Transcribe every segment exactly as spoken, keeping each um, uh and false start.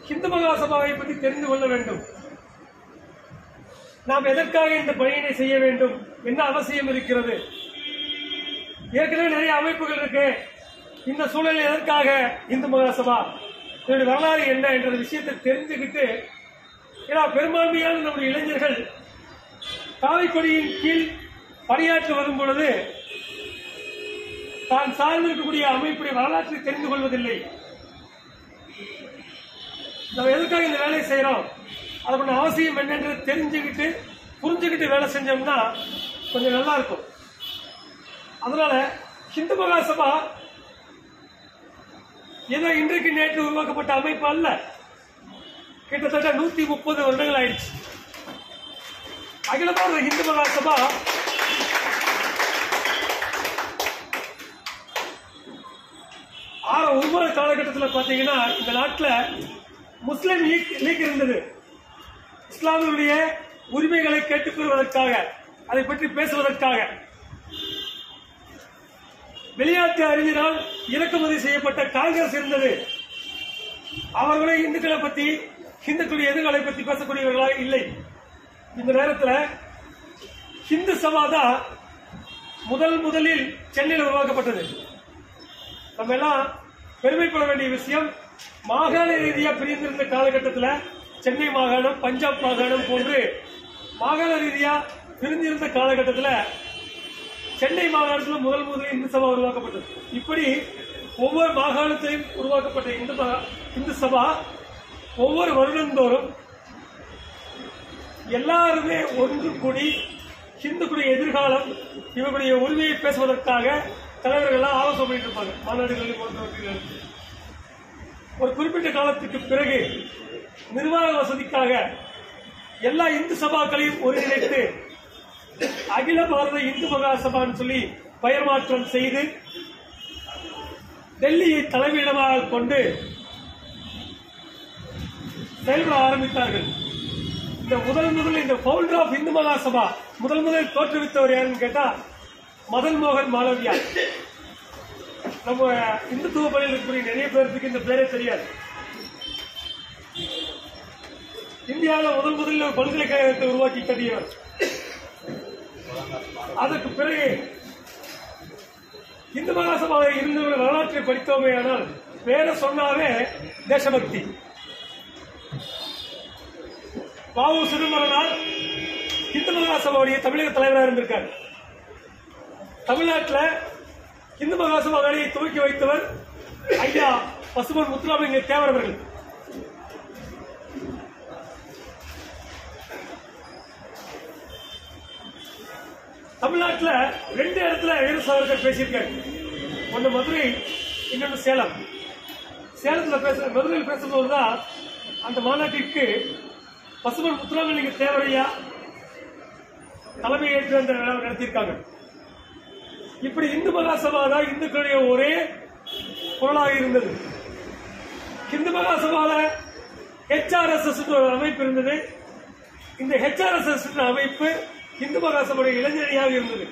ஹிந்து மகாசபாவை பற்றி தெரிந்து கொள்ள வேண்டும். நாம் எதற்காக இந்த பணியினை செய்ய வேண்டும், என்ன அவசியம் இருக்கிறது, ஏற்கனவே நிறைய அமைப்புகள் இருக்கு, இந்த சூழலில் எதற்காக இந்து மகாசபா, இதனுடைய வரலாறு என்ன என்ற விஷயத்தை தெரிஞ்சுக்கிட்டு, ஏன்னா பெரும்பான்மையான நம்முடைய இளைஞர்கள் காவிக்கொடியின் கீழ் பணியாற்ற வரும் பொழுது தான் சார்ந்திருக்கக்கூடிய அமைப்புடைய வரலாற்றை தெரிந்து கொள்வதில்லை. நம்ம எதுக்காக இந்த வேலையை செய்யறோம், அதோட அவசியம் என்னன்றது தெரிஞ்சுக்கிட்டு புரிஞ்சுக்கிட்டு வேலை செஞ்சோம்னா கொஞ்சம் நல்லா இருக்கும். அதனால ஹிந்து மகாசபா ஏதோ இன்றைக்கு நேற்று உருவாக்கப்பட்ட அமைப்பு அல்ல, கிட்டத்தட்ட நூத்தி முப்பது வருடங்கள் ஆயிடுச்சு. அகில பாரத ஹிந்து மகாசபா ஆற உருவான காலகட்டத்தில் பாத்தீங்கன்னா இந்த நாட்டில் முஸ்லிம் லீக் இருந்தது. இஸ்லாமியுடைய உரிமைகளை கேட்டுக்கொள்வதற்காக, அதை பற்றி பேசுவதற்காக வெளிநாட்டு அறிஞரால் இறக்குமதி செய்யப்பட்ட காங்கிரஸ் இருந்தது. அவர்களை இந்துக்களை பத்தி, இந்துக்களுடைய எதிர்களை பத்தி பேசக்கூடியவர்களாக இல்லை. இந்த நேரத்தில் ஹிந்து சபா தான் முதல் முதலில் சென்னையில் உருவாக்கப்பட்டது. நம்ம எல்லாம் பெருமைப்பட வேண்டிய விஷயம், மாகாண ரீதியாக பிரிந்திருந்த காலகட்டத்தில் சென்னை மாகாணம், பஞ்சாப் மாகாணம் போன்று மாகாண ரீதியாக பிரிந்திருந்த காலகட்டத்தில் சென்னை மாகாணத்தில் முதல் முதலில் இந்து சபா உருவாக்கப்பட்டது. இப்படி ஒவ்வொரு மாகாணத்திலும் உருவாக்கப்பட்ட இந்து இந்து சபா ஒவ்வொரு வருடந்தோறும் எல்லாருமே ஒன்று கூடி ஹிந்துக்குடைய எதிர்காலம், இவர்களுடைய உரிமையை பேசுவதற்காக தலைவர்கள் ஆலோசனை பண்ணிட்டு இருப்பாங்க மாநாடுகளில் போன்றவர்கள். ஒரு குறிப்பிட்ட காலத்துக்கு பிறகு நிர்வாக வசதிக்காக எல்லா இந்து சபாக்களையும் ஒருங்கிணைத்து அகில பாரத இந்து மகாசபான்னு சொல்லி பெயர் மாற்றம் செய்து டெல்லியை தலைமையிடமாக கொண்டு செயல்பட ஆரம்பித்தார்கள். இந்த முதல் முதல் இந்த பவுண்டர் ஆஃப் இந்து மகாசபா முதல் முதல் தோற்றுவித்தவர் யாருன்னு கேட்டா மதன் மோகன் மாளவியா. நம்ம இந்துத்துவ பணியில் இருக்கக்கூடிய நிறைய பேருக்கு இந்த பேரே தெரியாது. இந்தியாவில் முதல் முதலில் ஒரு பல்கலைக்கழகத்தை உருவாக்கி கட்டியவர். அதற்கு பிறகு இந்து மகாசபாவை இருந்தவர்கள் வரலாற்றை படித்தோமே ஆனால் பேரை சொன்னாவே தேசபக்தி. பாவு சிதம்பரனார் இந்து மகாசபாவுடைய தமிழக தலைவராக இருந்திருக்கார். தமிழ்நாட்டில் இந்து மகாசபா வேலையை துவக்கி வைத்தவர் ஐயா பசுமன் முத்துராமலிங்க தேவர் அவர்கள். தமிழ்நாட்டில் ரெண்டு இடத்துல வீர சாவர்கர் பேசியிருக்காரு. ஒன்று மதுரை, இன்னொன்று சேலம். சேலத்தில் பேச மதுரையில் பேசும்போது தான் அந்த மாநாட்டிற்கு பசுமன் முத்துராமலிங்க தேவரையா தலைமை ஏற்று அந்த நடத்தியிருக்காங்க. இப்படி இந்து மகாசபா தான் இந்துக்களுடைய ஒரே குரலாக இருந்தது. இந்து மகாசபால ஹெச்ஆர்எஸ்எஸ் ஒரு அமைப்பு இருந்தது. இந்த ஹெச்ஆர்எஸ்எஸ் அமைப்பு இந்து மகாசபையுடைய இளைஞரணியாக இருந்தது.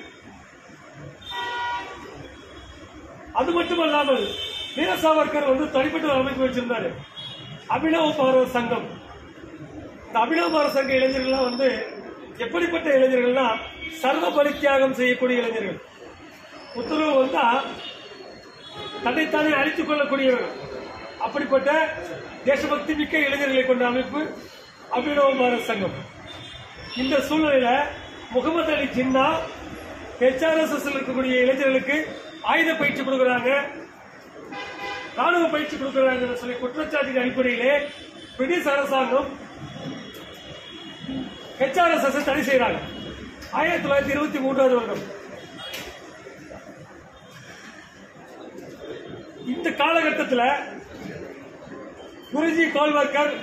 அது மட்டுமல்லாமல் வீர சாவர்கர் வந்து தனிப்பட்ட ஒரு அமைப்பு வச்சிருந்தாரு, அபினவ பாரத சங்கம். இந்த அபினவ பாரத சங்க இளைஞர்கள் வந்து எப்படிப்பட்ட இளைஞர்கள்னா சர்வ பரித்தியாகம் செய்யக்கூடிய இளைஞர்கள். உத்தரவு வந்தா தன்னைத்தானே அழித்துக் கொள்ளக்கூடியவர்கள். அப்படிப்பட்ட தேசபக்தி மிக்க இளைஞர்களை கொண்ட அமைப்பு அபினவ பாரத சங்கம். இந்த சூழ்நிலையில முகமது அலி ஜின்னா ஹெச்ஆர்எஸ்எஸ் இருக்கக்கூடிய இளைஞர்களுக்கு ஆயுத பயிற்சி கொடுக்கிறாங்க, ராணுவ பயிற்சி கொடுக்கிறாங்க சொல்லி குற்றச்சாட்டின் அடிப்படையிலே பிரிட்டிஷ் அரசாங்கம் ஹெச்ஆர்எஸ்எஸ் தடை செய்யறாங்க. ஆயிரத்தி தொள்ளாயிரத்தி இருபத்தி மூன்றாவது வருடம். இந்த காலகட்டத்தில் குருஜி கோல்வர்கர்,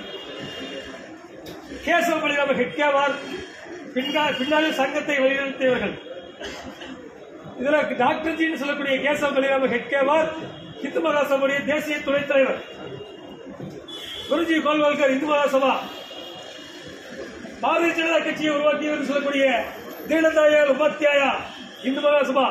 கேசவ பலிராம ஹெட்கேவார் பின்னாளில் சங்கத்தை வழிநடத்தியவர்கள். இதுல டாக்டர் ஜின்னு சொல்லக்கூடிய கேசவ பலிராம ஹெட்கேவார் இந்து மகாசபையுடைய தேசிய துணைத் தலைவர். குருஜி கோல்வர்கர் இந்து மகாசபா. பாரதிய ஜனதா கட்சியை உருவாக்கியவர் சொல்லக்கூடிய தீனதயாள் உபாத்யாயா இந்து மகாசபா.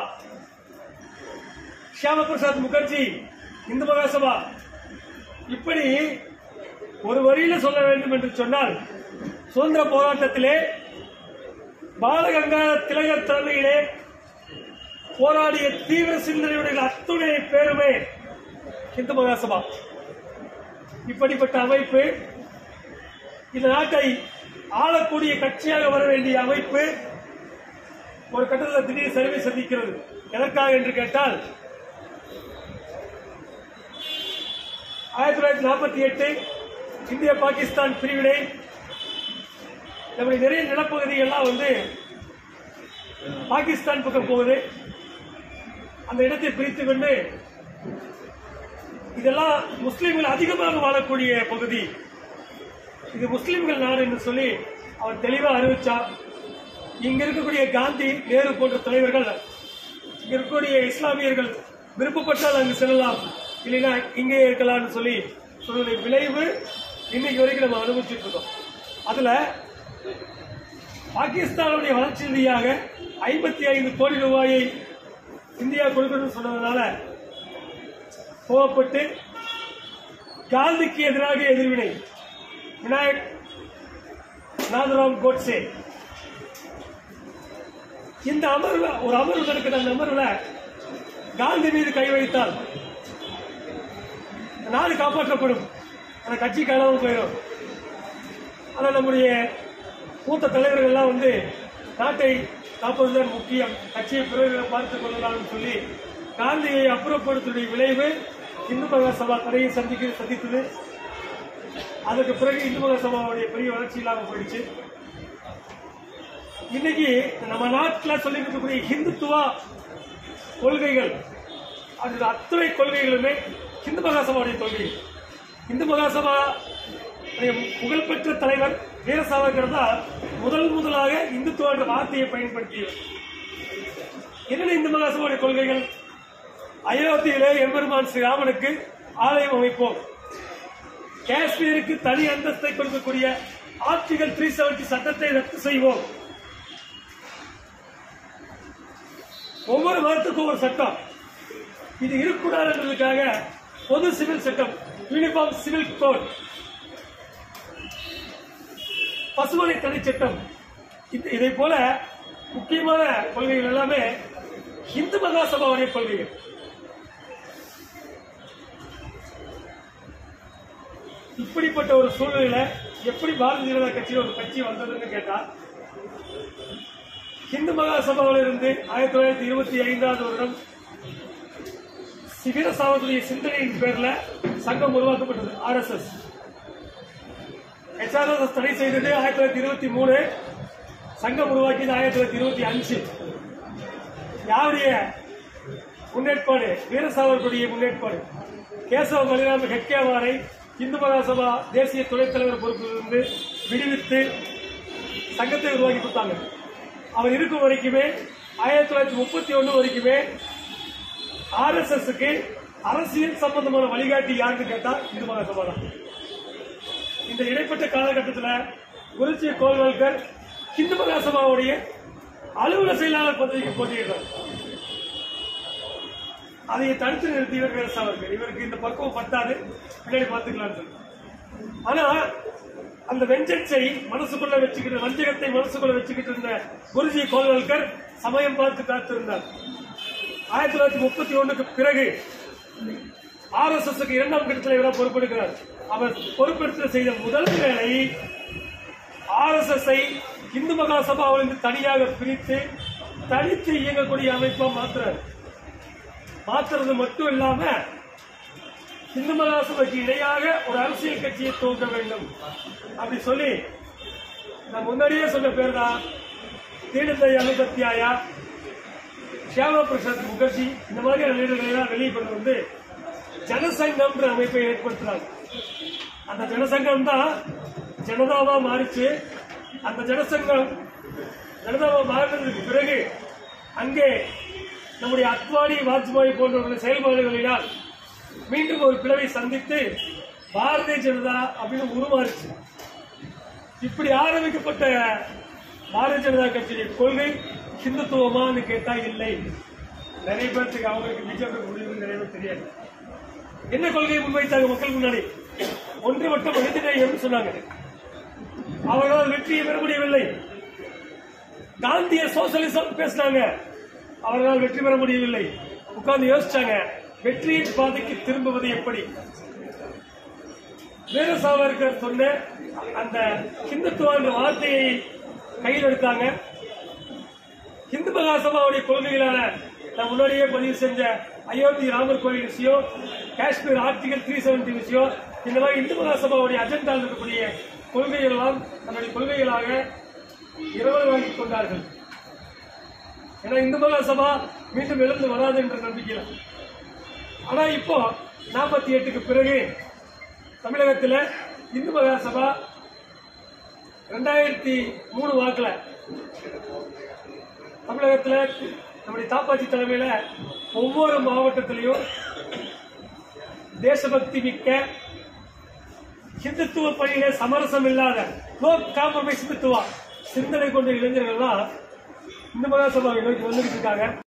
ஷியாம பிரசாத் முகர்ஜி இந்து மகாசபா. இப்படி ஒரு வரியில சொல்ல வேண்டும் என்று சொன்னால், சுதந்திர போராட்டத்திலே பாலகங்காதர திலகர் தலைமையிலே போராடிய தீவிர சிந்தனையுடைய அத்துணை பேருமே இந்து மகாசபா. இப்படிப்பட்ட அமைப்பு இந்த நாட்டை ஆளக்கூடிய கட்சியாக வர வேண்டிய அமைப்பு ஒரு கட்டத்தில் திடீர் சரிவை சந்திக்கிறது. எதற்காக என்று கேட்டால், ஆயிரத்தி தொள்ளாயிரத்தி நாற்பத்தி எட்டு இந்திய பாகிஸ்தான் பிரிவினை, நம்முடைய நிறைய நிலப்பகுதிகள்லாம் வந்து பாகிஸ்தான் பக்கம் போகுது. அந்த இடத்தை பிரித்துக் கொண்டு இதெல்லாம் முஸ்லிம்கள் அதிகமாக வாழக்கூடிய பகுதி, இது முஸ்லிம்கள் நாடு என்று சொல்லி அவர் தெளிவாக அறிவிச்சார். இங்க இருக்கக்கூடிய காந்தி, நேரு போன்ற தலைவர்கள், இங்க இருக்கக்கூடிய இஸ்லாமியர்கள் விருப்பப்பட்டால் அங்கு செல்லலாம், இல்லைன்னா இங்கே இருக்கலாம் சொல்லி சொல்லுடைய விளைவு இன்னைக்கு வரைக்கும் நம்ம அனுபவிச்சுட்டு இருக்கோம். அதுல பாகிஸ்தானுடைய வளர்ச்சி ரீதியாக ஐம்பத்தி ஐந்து கோடி ரூபாயை இந்தியா கொடுக்கணும்னு சொன்னதுனால கோவப்பட்டு காந்திக்கு எதிராக எதிர்வினை விநாயக் நாதராம் கோட்சே இந்த அமர்வு ஒரு அமர்வு நடக்கிற அந்த அமர்வுல காந்தி மீது கை வைத்தால் நாடு காப்பாற்றப்படும், அந்த கட்சி காணாமல் போயிடும். ஆனால் நம்முடைய மூத்த தலைவர்கள் எல்லாம் வந்து நாட்டை காப்பதுதான் முக்கியம், கட்சியை பிறகு பார்த்துக் கொள்ளலாம் சொல்லி காந்தியை அப்புறப்படுத்திய விளைவு இந்து மகாசபா தடையை சந்திக்க சந்தித்தது. அதற்கு பிறகு இந்து மகாசபாவுடைய பெரிய வளர்ச்சி இல்லாமல் போயிடுச்சு. இன்னைக்கு நம்ம நாட்டில் சொல்லி இருக்கக்கூடிய ஹிந்துத்துவா கொள்கைகள், அது அத்துணை கொள்கைகளுமே இந்து மகாசபாவுடைய கொள்கை. இந்து மகாசபா புகழ்பெற்ற தலைவர் வீர சாவர்கர் தான் முதல் முதலாக இந்துத்துவ என்ற வார்த்தையை பயன்படுத்தியவர். என்ன இந்து மகாசபாவுடைய கொள்கைகள்? அயோத்தியிலே எம்பெருமான் ஸ்ரீராமனுக்கு ஆலயம் அமைப்போம், காஷ்மீருக்கு தனி அந்தஸ்தை கொடுக்கக்கூடிய ஆர்டிகல் த்ரீ செவன்டி சட்டத்தை ரத்து செய்வோம், ஒவ்வொரு மதத்துக்கும் ஒரு சட்டம், இது இருக்கக்கூடாது என்பதற்காக பொது சிவில் சட்டம், யூனிஃபார்ம் சிவில் கோட், பசுமலை தடை சட்டம், இதை போல முக்கியமான கொள்கைகள் எல்லாமே இந்து மகாசபாவுடைய கொள்கைகள். இப்படிப்பட்ட ஒரு சூழ்நிலையில எப்படி பாரதிய ஜனதா கட்சியில் ஒரு கட்சி வந்ததுன்னு கேட்டா, இந்து மகாசபாவில் இருந்து ஆயிரத்தி தொள்ளாயிரத்தி இருபத்தி ஐந்தாவது வருடம் வீர சாவர்கருடைய சிந்தனையின் பேர்ல சங்கம் உருவாக்கப்பட்டது. ஆர் எஸ் எஸ் எச்ஆர்எஸ் தடை செய்தது ஆயிரத்தி தொள்ளாயிரத்தி இருபத்தி மூணு, சங்கம் உருவாக்கியது ஆயிரத்தி தொள்ளாயிரத்தி இருபத்தி அஞ்சு. யாருடைய முன்னேற்பாடு? வீர சாவர்கருடைய முன்னேற்பாடு. கேசவ பலிராம ஹெட்கேவாரை இந்து மகாசபா தேசிய துணைத் தலைவர் பொறுப்பிலிருந்து விடுவித்து சங்கத்தை உருவாக்கி கொடுத்தாங்க. அவர் இருக்கும் வரைக்குமே ஆயிரத்தி தொள்ளாயிரத்தி முப்பத்தி ஒன்னு வரைக்குமே ஆர் எஸ் எஸ் அரசியல் சம்பந்தமான வழிகாட்டி யாருன்னு கேட்டா இந்து மகாசபா தான். இந்த இடைப்பட்ட காலகட்டத்தில் குருஜி கோல்வால்கர் இந்து மகாசபாவுடைய அலுவலக செயலாளர் பதவிக்கு போட்டியிட்டார். அதை தடுத்து நிறுத்தியவர் வீர சாவர்கர். இவருக்கு இந்த பக்குவம் பத்தாது, பின்னாடி பார்த்துக்கலாம் சொல்லி. ஆனா அந்த வெஞ்சன்ஸை மனசுக்குள்ள வச்சுக்கிட்டு, வஞ்சகத்தை மனசுக்குள்ள வச்சுக்கிட்டு இருந்த குருஜி கோல்வால்கர் சமயம் பார்த்து காத்திருந்தார். ஆயிரத்தி தொள்ளாயிரத்தி முப்பத்தி ஒண்ணுக்கு பிறகு ஆர் எஸ் எஸ் இரண்டாம் கட்ட தலைவராக பொறுப்பெடுக்கிறார். அவர் பொறுப்பெடுத்து செய்த முதல் வேலை ஆர் எஸ் எஸ் இந்து மகாசபாவிலிருந்து தனியாக பிரித்து தனித்து இயங்கக்கூடிய அமைப்பா மாற்றுறார். மாற்றுறது மட்டும் இல்லாம இந்து மகாசபைக்கு இணையாக ஒரு அரசியல் கட்சியை துவங்க வேண்டும் அப்படி சொல்லி, நான் முன்னாடியே சொன்ன பேர் தான் தீனதயாள் உபாத்யாயா, ஷியாமா பிரசாத் முகர்ஜி, இந்த மாதிரியான லீடர்களை வெளியே கொண்டு வந்து ஜனசங்கம் அமைப்பை ஏற்படுத்தினாங்க. அந்த ஜனசங்கம் தான் ஜனதாவா மாறிச்சு. அந்த ஜனசங்கம் ஜனதாவா மாறினதுக்கு பிறகு அங்கே நம்முடைய அத்வானி, வாஜ்பாய் போன்றவர்கள் செயல்பாடுகளினால் மீண்டும் ஒரு பிளவை சந்தித்து பாரதிய ஜனதா அப்படின்னு உருமாறிச்சு. இப்படி ஆரம்பிக்கப்பட்ட பாரதிய ஜனதா கட்சியுடைய கொள்கை ஹிந்துத்துவமானு கேட்டா இல்லை. நிறைய பேருக்கு அவங்களுக்கு பிஜேபி முடிவு நிறைய பேர் தெரியாது. என்ன கொள்கையை முன்வைத்தாங்க மக்கள் முன்னாடி? ஒன்றுபட்ட மனிதநேயம் சொன்னாங்க. அவர்களால் வெற்றியை பெற முடியவில்லை. காந்திய சோசியலிசம் பேசினாங்க, அவர்களால் வெற்றி பெற முடியவில்லை. உட்கார்ந்து யோசிச்சாங்க, வெற்றியின் பாதைக்கு திரும்புவது எப்படி. வீர சாவர்கர் சொன்ன அந்த ஹிந்துத்துவ என்ற வார்த்தையை கையில் எடுத்தாங்க. இந்து மகாசபாவுடைய கொள்கைகளான நான் முன்னாடியே பதிவு செஞ்ச அயோத்தி ராமர் கோயில் விஷயம், காஷ்மீர் ஆர்டிகல் த்ரீ செவன்டி விஷயம், இந்த மாதிரி இந்து மகாசபாவுடைய அஜெண்டாவில் இருக்கக்கூடிய கொள்கைகள் எல்லாம் தன்னுடைய கொள்கைகளாக இரவலாக்கிக் கொண்டார்கள். ஏன்னா இந்து மகாசபா மீண்டும் எழுந்து வராது என்ற நம்பிக்கையில். ஆனா இப்போ நாற்பத்தி எட்டுக்கு பிறகு தமிழகத்தில் இந்து மகாசபா ரெண்டாயிரத்தி மூணு வாக்குல தமிழகத்தில் நம்முடைய தாப்பாச்சி தலைமையில ஒவ்வொரு மாவட்டத்திலையும் தேசபக்தி மிக்க ஹிந்துத்துவ பணியில சமரசம் இல்லாத நோ காம்ப்ரமைஸ் ஹிந்துத்துவா சிந்தனை கொண்ட இளைஞர்கள்லாம் இந்து மகாசபாவை நோக்கி வந்துட்டு இருக்காங்க.